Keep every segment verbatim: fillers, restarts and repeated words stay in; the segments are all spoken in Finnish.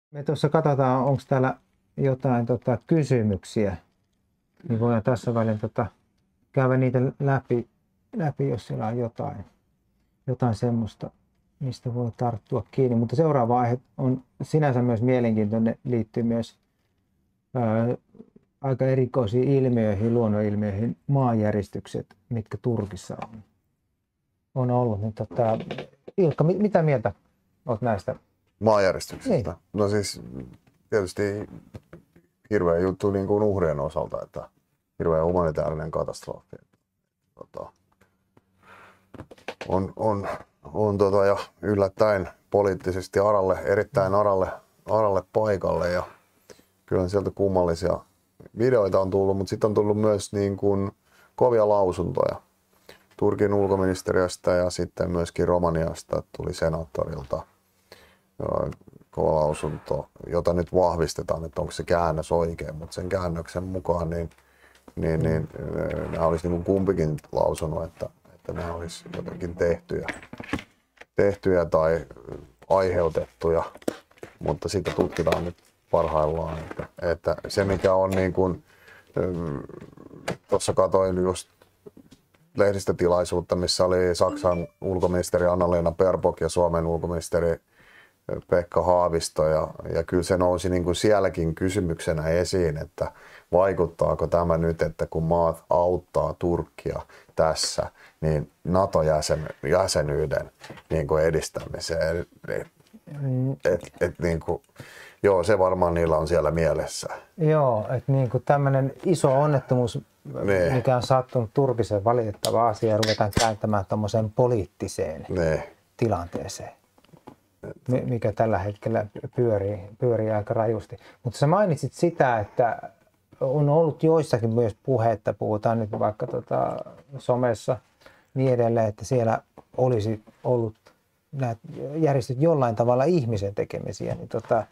Me tuossa katsotaan, onko täällä jotain tota, kysymyksiä. Niin voidaan tässä välin tota, käydä niitä läpi, läpi, jos siellä on jotain, jotain semmoista, mistä voi tarttua kiinni. Mutta seuraava aihe on sinänsä myös mielenkiintoinen, liittyy myös ää, aika erikoisiin ilmiöihin, luonnonilmiöihin, maanjäristykset, mitkä Turkissa on, on ollut. Niin, tota, Ilkka, mit, mitä mieltä olet näistä? Maanjäristyksistä? Niin. No siis tietysti hirveä juttu niin kuin uhrien osalta, että hirveä humanitaarinen katastrofi. Tota, on on, on tota, ja yllättäen poliittisesti aralle, erittäin aralle, aralle paikalle ja kyllä sieltä kummallisia videoita on tullut, mutta sitten on tullut myös niin kuin kovia lausuntoja Turkin ulkoministeriöstä ja sitten myöskin Romaniasta tuli senaattorilta kova lausunto, jota nyt vahvistetaan, että onko se käännös oikein, mutta sen käännöksen mukaan niin, niin, niin nämä olisi niin kuin kumpikin lausunut, että, että nämä olisi jotenkin tehtyjä, tehtyjä tai aiheutettuja, mutta sitä tutkitaan nyt parhaillaan, että, että se mikä on niin kuin, tuossa katsoin just lehdistötilaisuutta, missä oli Saksan ulkoministeri Anna-Lena Baerbock ja Suomen ulkoministeri Pekka Haavisto ja, ja kyllä se nousi niin kuin sielläkin kysymyksenä esiin, että vaikuttaako tämä nyt, että kun maat auttaa Turkkia tässä, niin NATO-jäsenyyden niin kuin edistämiseen. Et, et, niin kuin, joo, se varmaan niillä on siellä mielessä. Joo, että niin kuin tämmöinen iso onnettomuus, ne. mikä on sattunut Turkiseen, valitettava asia, ruvetaan kääntämään tommoseen poliittiseen ne. tilanteeseen, mikä tällä hetkellä pyörii, pyörii aika rajusti. Mutta sä mainitsit sitä, että on ollut joissakin myös puhetta, puhutaan nyt vaikka tota somessa niin edelleen, että siellä olisi ollut nämä järjestöt jollain tavalla ihmisen tekemisiä. Niin tota,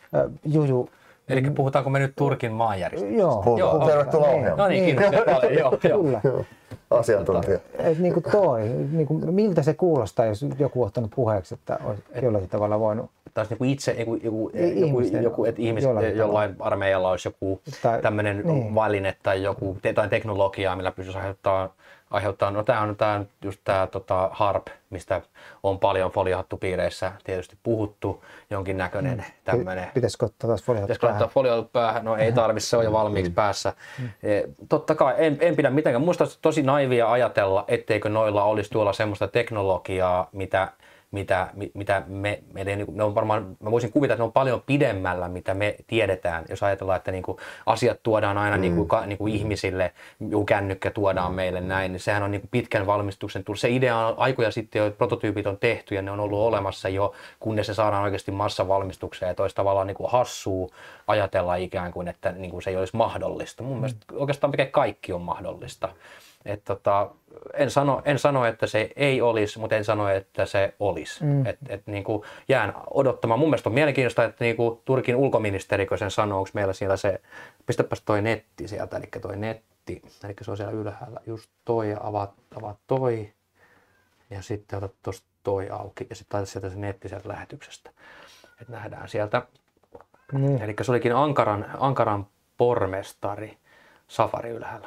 Juju, eli puhutaanko me nyt Turkin maanjärjestelmästä? Joo. Joo. Tervetuloa ohjelmaan. No niin, kiitos paljon. Joo, Kyllä. Joo. Asiantuntija. Et niin kuin toi, niin kuin, miltä se kuulostaa, jos joku on ottanut puheeksi, että olisi jollakin tavalla voinut... Taas niin itse, joku, joku, joku, joku että ihmiset jollain, jollain armeijalla olisi joku tämmöinen niin. väline tai joku jotain teknologiaa, millä pystyisi aiheuttaa, aiheuttaa no tämä on, tää on just tämä tota, HARP, mistä on paljon foliohattupiireissä tietysti puhuttu, jonkinnäköinen mm. tämmöinen. Pitäisikö ottaa taas foliohattu päähän? Pitäisikö ottaa foliohattu päähän? No ei tarvitse, se on jo valmiiksi mm. päässä. Mm. E, totta kai, en, en pidä mitenkään. Musta olisi tosi naivia ajatella, etteikö noilla olisi tuolla semmoista teknologiaa, mitä mitä, mitä me, me, ne on varmaan, mä voisin kuvitella, että ne on paljon pidemmällä, mitä me tiedetään, jos ajatellaan, että niinku asiat tuodaan aina mm. niinku, niinku ihmisille, joku kännykkä tuodaan mm. meille näin, niin sehän on niinku pitkän valmistuksen tullut. Se idea on aikoja sitten jo, että prototyypit on tehty ja ne on ollut olemassa jo, kunnes se saadaan oikeasti massavalmistukseen, ja toista tavallaan niinku hassua ajatella ikään kuin, että niinku se ei olisi mahdollista. Mun mm. mielestä oikeastaan mikä kaikki on mahdollista. Et tota, en, sano, en sano, että se ei olisi, mutta en sano, että se olisi. Mm. Et, et, niin kuin jään odottamaan. Mun mielestä on mielenkiintoista, että niin kuin Turkin ulkoministeri, kun sen sanoo, onko meillä siellä se, pistäpäs toi netti sieltä, eli toi netti, eli se on siellä ylhäällä, just toi ja avaat, avaat toi, ja sitten otat tuosta toi auki, ja sitten laita sieltä se netti sieltä lähetyksestä, että nähdään sieltä. Mm. Eli se olikin Ankaran, Ankaran pormestari Safari ylhäällä.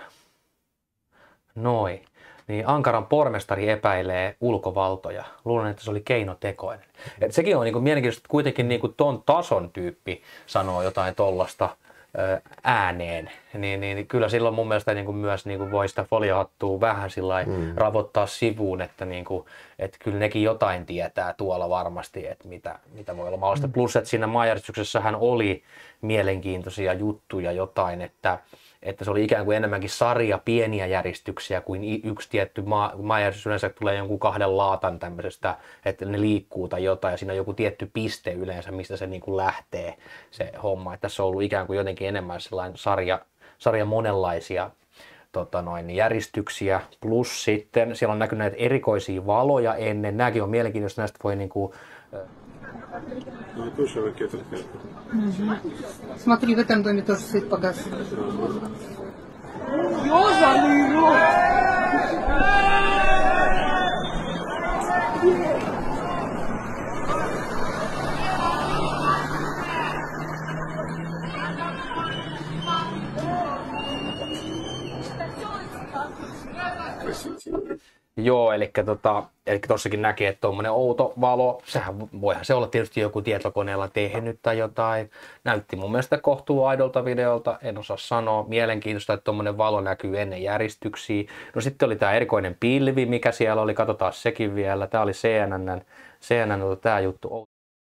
Noin. Niin Ankaran pormestari epäilee ulkovaltoja. Luulen, että se oli keinotekoinen. Et sekin on niinku mielenkiintoista, että kuitenkin niinku ton tason tyyppi sanoo jotain tollasta ö, ääneen. Niin, niin kyllä silloin mun mielestä niinku myös niinku voi sitä foliohattua vähän sillai mm. ravottaa sivuun, että niinku, et kyllä nekin jotain tietää tuolla varmasti, että mitä, mitä voi olla mahdollista. Mm. Plus, että siinä maanjärjestyksessähän oli mielenkiintoisia juttuja jotain, että että se oli ikään kuin enemmänkin sarja pieniä järjestyksiä kuin yksi tietty maa, maanjärjestys yleensä tulee jonkun kahden laatan tämmöisestä, että ne liikkuu tai jotain ja siinä on joku tietty piste yleensä, mistä se niin kuin lähtee se homma. Että tässä on ollut ikään kuin jotenkin enemmän sellainen sarja, sarja monenlaisia tota noin, järjestyksiä plus sitten siellä on näkynyt erikoisia valoja ennen. Nämäkin on mielenkiintoista, näistä voi niin kuin, Смотри, в этом доме тоже свет погас. Joo, eli tota, eli tossakin näkee, että tuommoinen outo valo, sehän voihan se olla tietysti joku tietokoneella tehnyt tai jotain. Näytti mun mielestä kohtuu aidolta videolta, en osaa sanoa. Mielenkiintoista, että tuommoinen valo näkyy ennen järjestyksiä. No sitten oli tämä erikoinen pilvi, mikä siellä oli, katsotaan sekin vielä. Tämä oli C N N, C N N tämä juttu.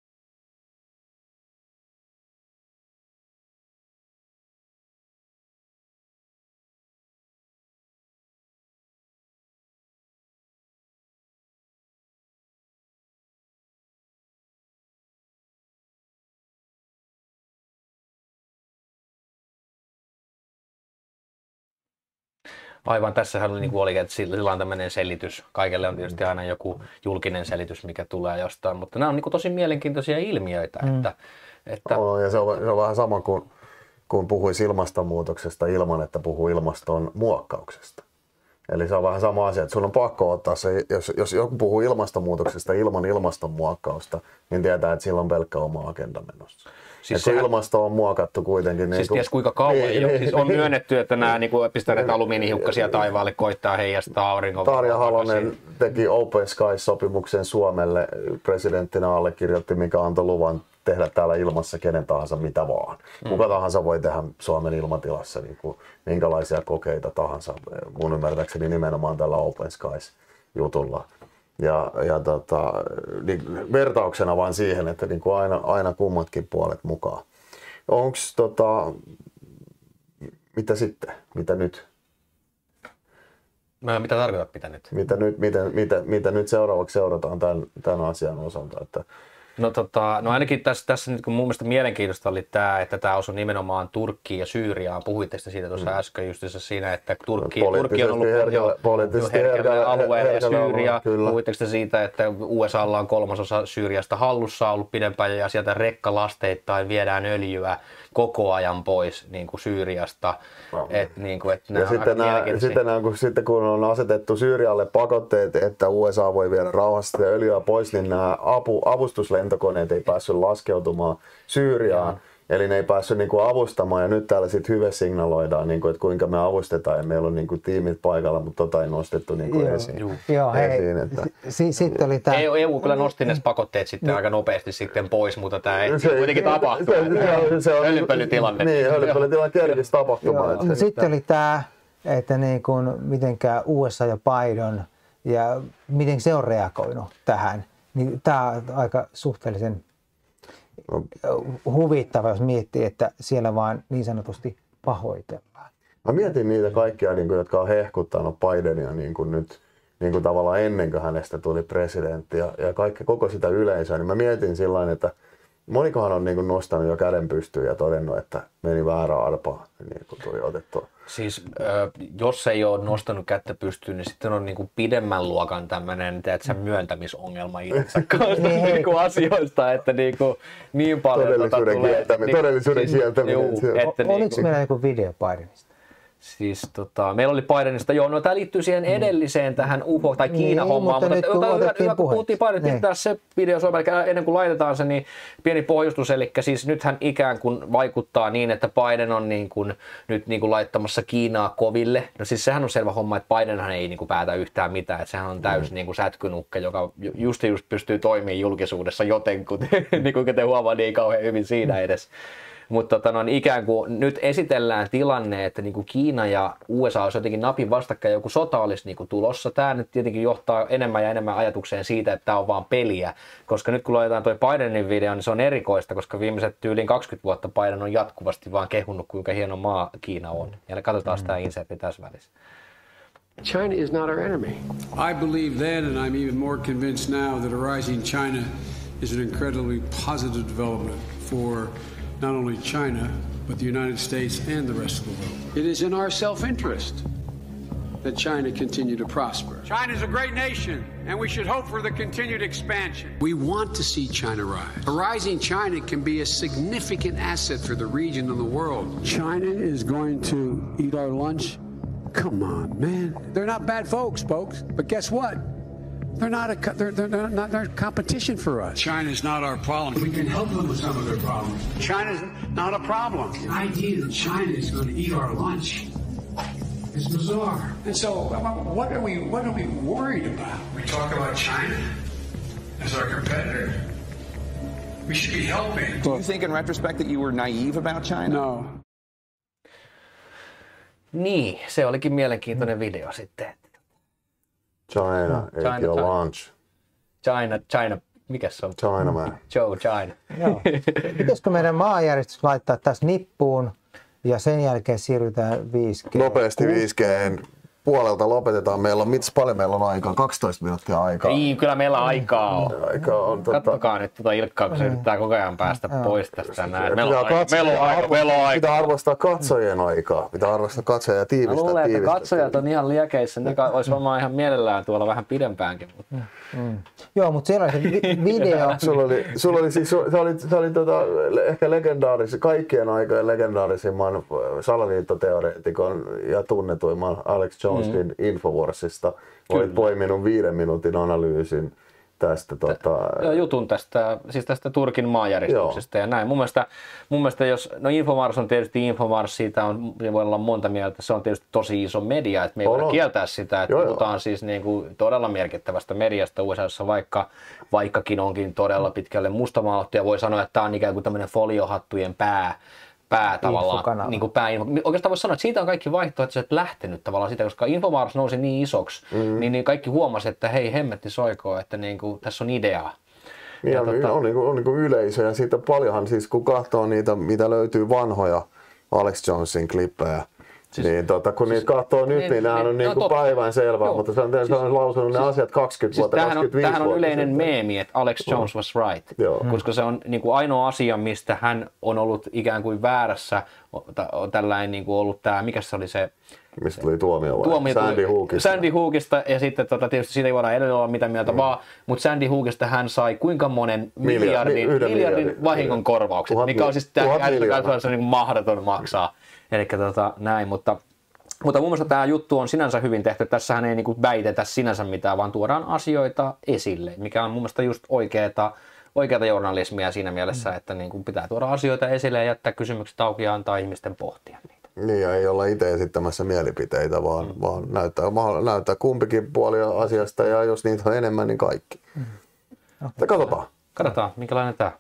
Aivan, tässähän oli, niin kuin oli, että sillä on tämmöinen selitys. Kaikelle on tietysti aina joku julkinen selitys, mikä tulee jostain, mutta nämä on niin kuin tosi mielenkiintoisia ilmiöitä. Mm. Että, että... No, ja se on, se on vähän sama kuin kun puhuisi ilmastonmuutoksesta ilman, että puhuu ilmaston muokkauksesta. Eli se on vähän sama asia, että sun on pakko ottaa se, jos, jos joku puhuu ilmastonmuutoksesta ilman ilmastonmuokkausta, niin tietää, että sillä on pelkkä oma agenda menossa. Siis kun ilmasto on muokattu kuitenkin. Siis niin kuin, ties kuinka kauan niin, jo. Siis on myönnetty, että nämä niin pistäneet alumiinihiukkasia taivaalle koittaa heijastaa auringon. Tarja Halonen teki Open Skies-sopimuksen Suomelle. Presidenttinä allekirjoitti, mikä antoi luvan tehdä täällä ilmassa kenen tahansa mitä vaan. Mm. Kuka tahansa voi tehdä Suomen ilmatilassa niin kuin minkälaisia kokeita tahansa. Mun ymmärtääkseni nimenomaan tällä Open Skies-jutulla. Ja, ja tota, niin vertauksena vaan siihen, että niin kuin aina, aina kummatkin puolet mukaan. Onks tota, mitä sitten? Mitä nyt? Mä, mitä tarkoitat mitä nyt? Mitä nyt, mitä, mitä, mitä nyt seuraavaksi seurataan tämän, tämän asian osalta? Että No, tota, no ainakin tässä, tässä nyt, kun mun mielestä mielenkiintoista oli tämä, että tämä osui nimenomaan Turkkiin ja Syyriaan. Puhuitte siitä tuossa mm. äsken justissa siinä, että Turkki, Turkki on ollut jo herkällä alueella ja Syyria. Puhuitteko siitä, että U S A:lla on kolmasosa Syyriasta hallussa ollut pidempään ja sieltä rekkalasteittain viedään öljyä koko ajan pois niin kuin Syyriasta. No. Et, niin kuin, et ja sitten, nämä, sitten, nämä, kun, sitten kun on asetettu Syyrialle pakotteet, että U S A voi viedä rauhassa ja öljyä pois, niin nämä apu, avustuslentokoneet ei päässyt laskeutumaan Syyriaan. Ja. Eli ne ei päässyt niinku avustamaan ja nyt täällä sitten hyve signaloidaan, niinku, että kuinka me avustetaan ja meillä on niinku tiimit paikalla, mutta tota ei nostettu niinku Joo. esiin. Joo, Joo hei, esiin, että... s- sitten oli tämä... E U, E U kyllä nosti ne pakotteet sitten no. aika nopeasti sitten pois, mutta tämä ei se, kuitenkin tapahtu. Hölynpölytilanne. Niin, hölynpölytilanne kerkisi tapahtumaan. No, sitten oli tämä, että niin kuin, mitenkä U S A ja Biden ja miten se on reagoinut tähän. Niin tämä on aika suhteellisen huvittava, jos miettii, että siellä vaan niin sanotusti pahoitellaan. Mä mietin niitä kaikkia, jotka on hehkuttanut Bidenia niin kuin nyt niin kuin tavallaan ennen kuin hänestä tuli presidentti ja, ja kaikki, koko sitä yleisöä. Niin mä mietin sillain, että monikohan on niin kuin nostanut jo käden pystyyn ja todennut, että meni väärä arpaa, niin kuin tuli otettua. Siis äh, jos ei ole nostanut kättä pystyyn, niin sitten on niin kuin pidemmän luokan tämmöinen myöntämisongelma itsensä kanssa niin kuin asioista, että niin, kuin, niin paljon todellisuuden tota, kieltäminen. Niin, todellisuuden siis, kieltäminen. Juu, että Oliko niin kuin, meillä joku video Bidenista? Siis tota, meillä oli Bidenista, joo, no tämä liittyy siihen edelliseen tähän U F O- tai Kiina-hommaan, niin, mutta, mutta nyt, kun, hyvä, kun puhuttiin Bidenista, niin. Pitää se video soimaan, eli ennen kuin laitetaan se, niin pieni pohjustus, eli siis nythän ikään kuin vaikuttaa niin, että Biden on niin kuin, nyt niin kuin laittamassa Kiinaa koville. No siis sehän on selvä homma, että Bidenhan ei niin kuin päätä yhtään mitään, että sehän on täysin mm. niin kuin sätkynukke, joka just just pystyy toimimaan julkisuudessa jotenkuten, niin kuin te huomaa niin kauhean hyvin siinä edes. Mutta tota, no, ikään kuin nyt esitellään tilanne, että niin kuin Kiina ja U S A olisi jotenkin napin vastakkain, joku sota olisi niin kuin tulossa. Tämä nyt tietenkin johtaa enemmän ja enemmän ajatukseen siitä, että tämä on vaan peliä. Koska nyt kun laitetaan tuo Bidenin video, niin se on erikoista, koska viimeiset tyyliin kaksikymmentä vuotta Biden on jatkuvasti vaan kehunnut, kuinka hieno maa Kiina on. Ja katsotaan sitä insertti tässä välissä. China is not our enemy. I believe then, and I'm even more convinced now, that a rising China is an incredibly positive development for not only China, but the United States and the rest of the world. It is in our self-interest that China continue to prosper. China is a great nation, and we should hope for the continued expansion. We want to see China rise. A rising China can be a significant asset for the region and the world. China is going to eat our lunch? Come on, man. They're not bad folks, folks, but guess what? They're not a they're, they're not they're competition for us. China's not our problem. We can help them with some of their problems. China's not a problem. The idea that China is going to eat our lunch is bizarre. And so, what are we? What are we worried about? We talk about China as our competitor. We should be helping. Do you think, in retrospect, that you were naive about China? No. Niin, se olikin mielenkiintoinen video sitten. China, China, eikä launch. China, China, mikä se on? China man. Joe China. Joo. Pitäisikö meidän maanjärjestys laittaa tässä nippuun ja sen jälkeen siirrytään viisi G? Nopeasti viisi G. Puolelta lopetetaan. Meillä on, mitäs paljon meillä on aikaa? kaksitoista minuuttia aikaa. Ei, kyllä meillä aikaa on. Aikaa on tota... Katsokaa nyt tuota Ilkkaa, kun se yrittää koko ajan päästä pois tästä näin. Meillä on Pitää aika, meillä on aika, meillä on aika. Pitää arvostaa katsojien aikaa. Pitää arvostaa katsojia ja tiivistää. Mä luulen, että tiivistää, katsojat on ihan liekeissä. Ne olisi varmaan ihan mielellään tuolla vähän pidempäänkin. Mutta... Mm. Joo, mutta siellä oli se vi- video. sulla oli, sulla oli siis, sä olit, sä olit tota, ehkä legendaaris, kaikkien aikojen legendaarisimman salaliittoteoreetikon ja tunnetuimman Alex Jonesin mm. Infowarsista. Olit poiminut viiden minuutin analyysin tästä. Tota... Joo, jutun tästä, siis tästä Turkin maanjäristyksestä ja näin. Mun mielestä, mun mielestä jos, no Infowars on tietysti Infowars, siitä on, voi olla monta mieltä, se on tietysti tosi iso media, että me ei voida kieltää sitä, että joo, puhutaan joo. siis niin kuin todella merkittävästä mediasta U S A:ssa, vaikka, vaikkakin onkin todella pitkälle mustamaalattu ja voi sanoa, että tämä on ikään kuin tämmöinen foliohattujen pää, pää tavallaan, niin kuin pää, oikeastaan voisi sanoa, että siitä on kaikki vaihtoehtoiset lähtenyt tavallaan siitä, koska Infowars nousi niin isoksi, mm. niin, niin kaikki huomasi, että hei hemmetti soikoo, että niin kuin, tässä on ideaa. Ja, ja tota... on, niin kuin, on niin kuin yleisö ja siitä paljonhan siis kun katsoo niitä, mitä löytyy vanhoja Alex Jonesin klippejä, siis, niin tota, kun siis, niitä katsoo nyt, niin, niin nämä on niin, niin kuin päivän selvää, mutta se on, se on siis, lausunut siis, ne asiat kaksikymmentä vuotta, siis kaksikymmentäviisi tämähän on, vuotta. Tämähän on yleinen meemi, että Alex Jones was right, Joo. koska se on niin kuin ainoa asia, mistä hän on ollut ikään kuin väärässä, tällainen niin kuin ollut tämä, mikä se oli se, mistä tuli tuomio vai? Tuomio Sandy Hookista. Sandy Hookista ja sitten tota, tietysti siitä ei voida edelleen olla mitä mieltä mm. vaan, mutta Sandy Hookista hän sai kuinka monen miljardin, miljardin, miljardin vahingon korvaukset, tuhat, mikä on siis tämä niin mahdoton maksaa. Eli tota, näin, mutta, mutta mun mielestä tämä juttu on sinänsä hyvin tehty. Tässähän ei niinku väitetä sinänsä mitään, vaan tuodaan asioita esille, mikä on mun mielestä just oikeeta, oikeata journalismia siinä mielessä, mm. että niinku pitää tuoda asioita esille ja jättää kysymykset auki ja antaa ihmisten pohtia niitä. Niin, ja ei olla itse esittämässä mielipiteitä, vaan, mm. vaan näyttää, näyttää kumpikin puoli asiasta, ja jos niitä on enemmän, niin kaikki. Mm. Okay. Katsotaan. Katsotaan, minkälainen tämä.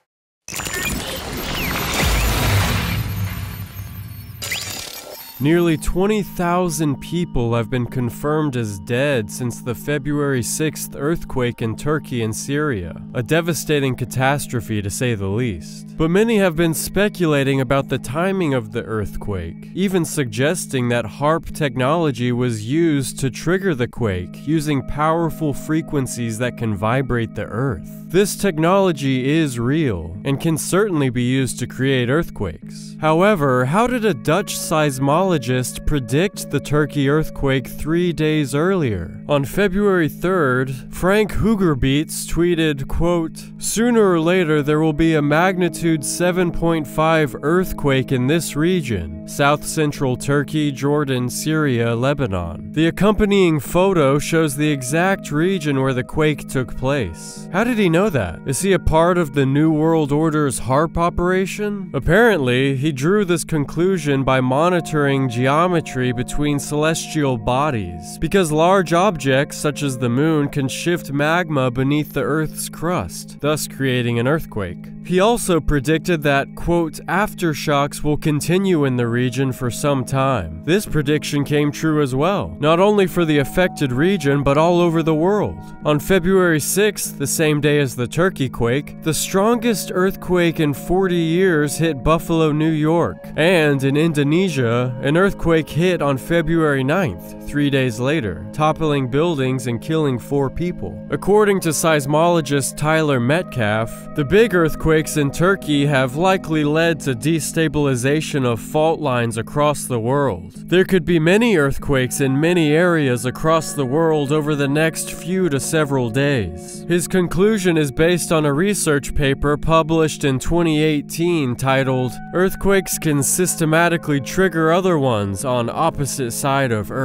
Nearly twenty thousand people have been confirmed as dead since the February sixth earthquake in Turkey and Syria, a devastating catastrophe to say the least. But many have been speculating about the timing of the earthquake, even suggesting that HAARP technology was used to trigger the quake using powerful frequencies that can vibrate the earth. This technology is real and can certainly be used to create earthquakes. However, how did a Dutch seismologist predict the Turkey earthquake three days earlier? On February third, Frank Hugerbeets tweeted, quote, "Sooner or later there will be a magnitude seven point five earthquake in this region, South Central Turkey, Jordan, Syria, Lebanon. The accompanying photo shows the exact region where the quake took place." How did he know that? Is he a part of the New World Order's HAARP operation? Apparently, he drew this conclusion by monitoring geometry between celestial bodies, because large objects such as the moon can shift magma beneath the Earth's crust, thus creating an earthquake. He also predicted that, quote, "aftershocks will continue in the region for some time." This prediction came true as well, not only for the affected region but all over the world. On February sixth, the same day as the Turkey quake, the strongest earthquake in forty years hit Buffalo, New York. And in Indonesia, an earthquake hit on February ninth, three days later, toppling buildings and killing four people. According to seismologist Tyler Metcalf, the big earthquakes in Turkey have likely led to destabilization of fault lines across the world. There could be many earthquakes in many areas across the world over the next few to several days. His conclusion is based on a research paper published in twenty eighteen titled, "Earthquakes Can Systematically Trigger Other Ones on Opposite Side of Earth."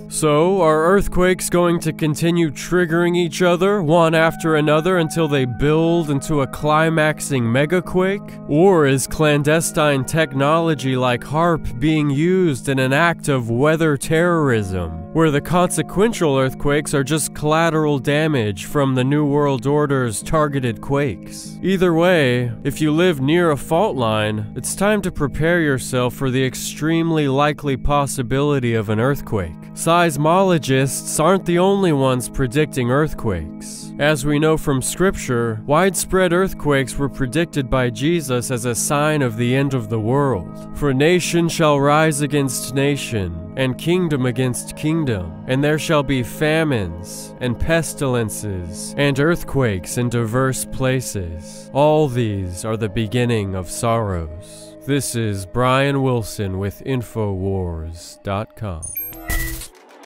So, are earthquakes going to continue triggering each other, one after another, until they build into a climaxing megaquake? Or is clandestine technology like HAARP being used in an act of weather terrorism, where the consequential earthquakes are just collateral damage from the New World Order's targeted quakes? Either way, if you live near a fault line, it's time to prepare yourself for the extremely likely possibility of an earthquake. Seismologists aren't the only ones predicting earthquakes. As we know from Scripture, widespread earthquakes were predicted by Jesus as a sign of the end of the world. For nation shall rise against nation, and kingdom against kingdom, and there shall be famines, and pestilences, and earthquakes in diverse places. All these are the beginning of sorrows. This is Brian Wilson with Infowars dot com.